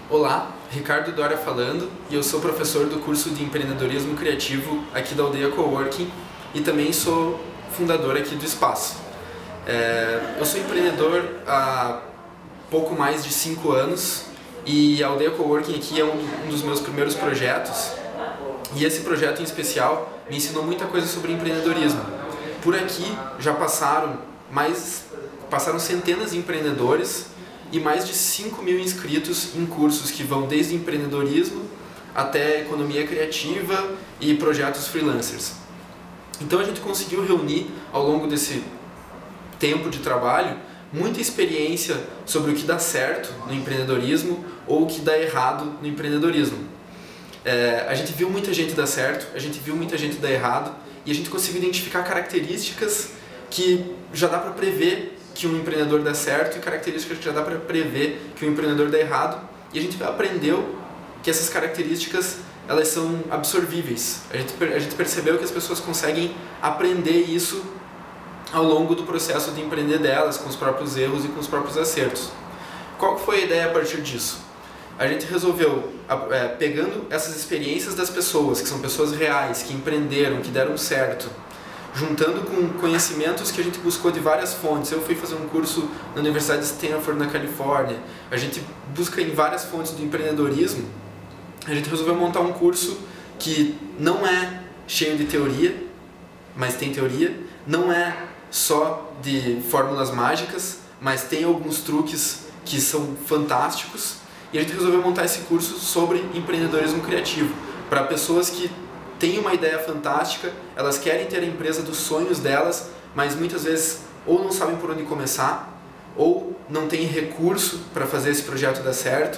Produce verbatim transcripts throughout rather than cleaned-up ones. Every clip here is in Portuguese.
Olá, Ricardo Dória falando, e eu sou professor do curso de Empreendedorismo Criativo aqui da Aldeia Coworking e também sou fundador aqui do espaço. É, eu sou empreendedor há pouco mais de cinco anos e a Aldeia Coworking aqui é um, um dos meus primeiros projetos, e esse projeto em especial me ensinou muita coisa sobre empreendedorismo. Por aqui já passaram mais passaram centenas de empreendedores e mais de cinco mil inscritos em cursos que vão desde empreendedorismo até economia criativa e projetos freelancers. Então a gente conseguiu reunir ao longo desse tempo de trabalho muita experiência sobre o que dá certo no empreendedorismo ou o que dá errado no empreendedorismo. É, a gente viu muita gente dar certo, a gente viu muita gente dar errado e a gente conseguiu identificar características que já dá para prever que um empreendedor dá certo e características que já dá para prever que um empreendedor dá errado, e a gente aprendeu que essas características elas são absorvíveis. A gente, a gente percebeu que as pessoas conseguem aprender isso ao longo do processo de empreender delas, com os próprios erros e com os próprios acertos. Qual foi a ideia a partir disso? A gente resolveu, é, pegando essas experiências das pessoas, que são pessoas reais, que empreenderam, que deram certo, juntando com conhecimentos que a gente buscou de várias fontes. Eu fui fazer um curso na Universidade de Stanford, na Califórnia. A gente busca em várias fontes do empreendedorismo. A gente resolveu montar um curso que não é cheio de teoria, mas tem teoria. Não é só de fórmulas mágicas, mas tem alguns truques que são fantásticos. E a gente resolveu montar esse curso sobre empreendedorismo criativo, para pessoas que têm uma ideia fantástica, elas querem ter a empresa dos sonhos delas, mas muitas vezes ou não sabem por onde começar, ou não têm recurso para fazer esse projeto dar certo,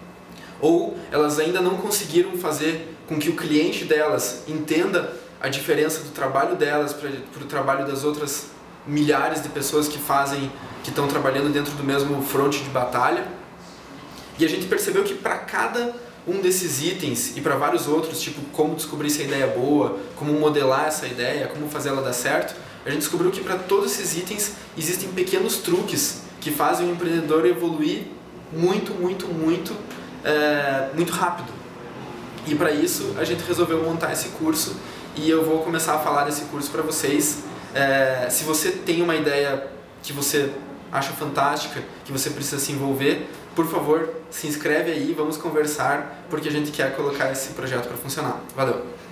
ou elas ainda não conseguiram fazer com que o cliente delas entenda a diferença do trabalho delas para o trabalho das outras milhares de pessoas que fazem, que estão trabalhando dentro do mesmo fronte de batalha. E a gente percebeu que para cada um desses itens e para vários outros, tipo como descobrir se a ideia é boa, como modelar essa ideia, como fazer ela dar certo, a gente descobriu que para todos esses itens existem pequenos truques que fazem o empreendedor evoluir muito, muito, muito, é, muito rápido. E para isso a gente resolveu montar esse curso e eu vou começar a falar desse curso para vocês. É, se você tem uma ideia que você acha fantástica, que você precisa se envolver, por favor, se inscreve aí, vamos conversar, porque a gente quer colocar esse projeto para funcionar. Valeu!